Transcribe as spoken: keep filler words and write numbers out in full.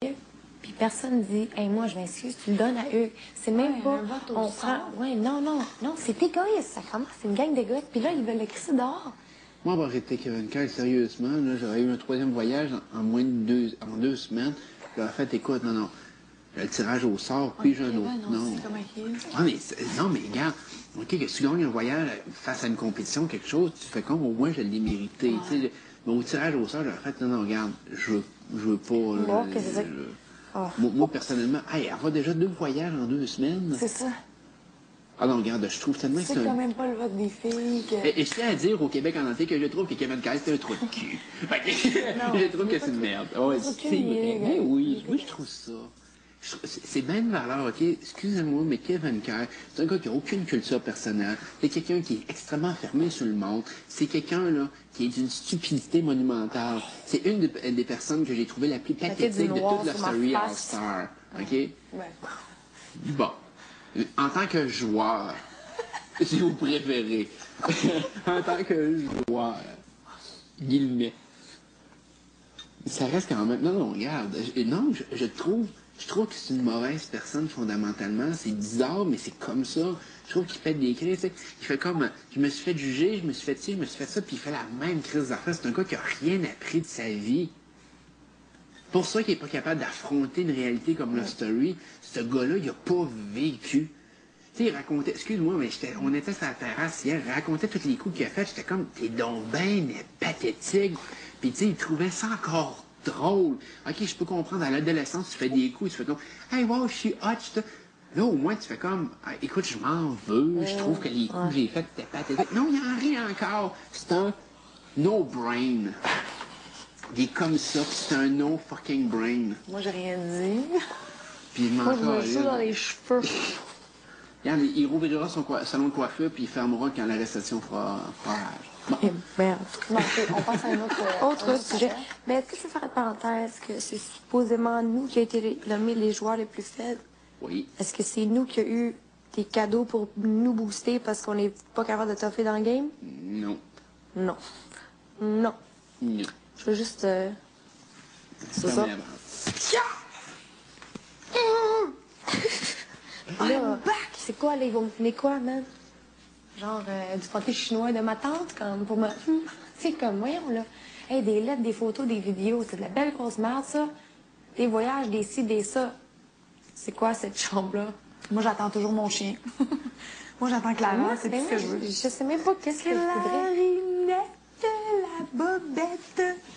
Puis personne dit, hey, moi, je m'excuse, tu le donnes à eux. C'est même ouais, pas. On prend. Ouais, non, non, non, c'est égoïste, ça commence. C'est une gang d'égoïstes. Puis là, ils veulent le crisser dehors. Moi, avoir été Kevin Kyle, sérieusement, là, j'aurais eu un troisième voyage en, en moins de deux, en deux semaines. J'aurais fait, écoute, non, non. Le tirage au sort, puis okay, j'ai un autre. Ouais, non, non. C'est comme un ouais, mais, non, mais regarde, OK, que si tu gagnes un voyage face à une compétition, quelque chose, tu fais comme au moins je l'ai mérité. Ouais. Tu sais, mais au tirage au sort, j'aurais fait, non, non, regarde, je veux, je veux pas. Bon, le, que c'est ça. Le, oh. moi, moi, personnellement, hey, avoir déjà deux voyages en deux semaines. C'est ça. Ah non, regarde, je trouve tellement que c'est. C'est quand un... même pas le vote des filles. Que... Et, et je tiens à dire au Québec en entier que je trouve que Kevin Kyle, c'est un trou de cul. Je trouve que c'est une merde. Ouais, c'est vrai. Mais oui, oui, je trouve ça. C'est bien une valeur, OK? Excusez-moi, mais Kevin Kyle, c'est un gars qui n'a aucune culture personnelle. C'est quelqu'un qui est extrêmement fermé sur le monde. C'est quelqu'un, là, qui est d'une stupidité monumentale. C'est une de, des personnes que j'ai trouvé la plus pathétique de toute la story All-Star. OK? Ouais. Bon. En tant que joueur, si vous préférez, en tant que joueur, guillemets, ça reste quand même... Non, non, regarde, je, non, je, je trouve... Je trouve que c'est une mauvaise personne, fondamentalement. C'est bizarre, mais c'est comme ça. Je trouve qu'il fait des crises, tu sais. Il fait comme, je me suis fait juger, je me suis fait ci, je me suis fait ça, puis il fait la même crise d'affaires. C'est un gars qui a rien appris de sa vie. Pour ça qu'il n'est pas capable d'affronter une réalité comme la story, ce gars-là, il n'a pas vécu. Tu sais, il racontait, excuse-moi, mais on était sur la terrasse hier, il racontait tous les coups qu'il a fait, j'étais comme, t'es donc ben pathétique. Puis tu sais, il trouvait ça encore drôle. OK, je peux comprendre, à l'adolescence, tu fais des coups, tu fais comme, hey, wow, je suis hot. Là, au moins, tu fais comme, écoute, je m'en veux, je trouve que les coups que j'ai faits, c'était pathétique. Non, il en rit encore. C'est un no-brain. Il est comme ça, c'est un no-fucking-brain. Moi, j'ai rien dit. Puis il m'en Moi, je me joue dans les cheveux. Regarde, il rouvrira son salon de coiffure, puis il fermera quand la récession fera rage. Bon. Eh merde. Non, on passe à un autre, euh, autre un sujet. Mais est-ce que je peux faire une parenthèse que c'est supposément nous qui a été nommés les joueurs les plus faibles? Oui. Est-ce que c'est nous qui a eu des cadeaux pour nous booster parce qu'on n'est pas capable de toffer dans le game? Non. Non. Non. Non. Je veux juste... Euh... C'est ça. Là, c'est quoi, là, ils vont me finir quoi, man? Genre, euh, du pâté chinois de ma tante, comme, pour me... C'est comme, voyons, là. Hey, des lettres, des photos, des vidéos, c'est de la belle grosse merde, ça. Des voyages, des ci, des ça. C'est quoi, cette chambre-là? Moi, j'attends toujours mon chien. Moi, j'attends Clara, c'est tout ce que je veux. Je sais même pas qu'est-ce que je voudrais. Clarinette, la bobette.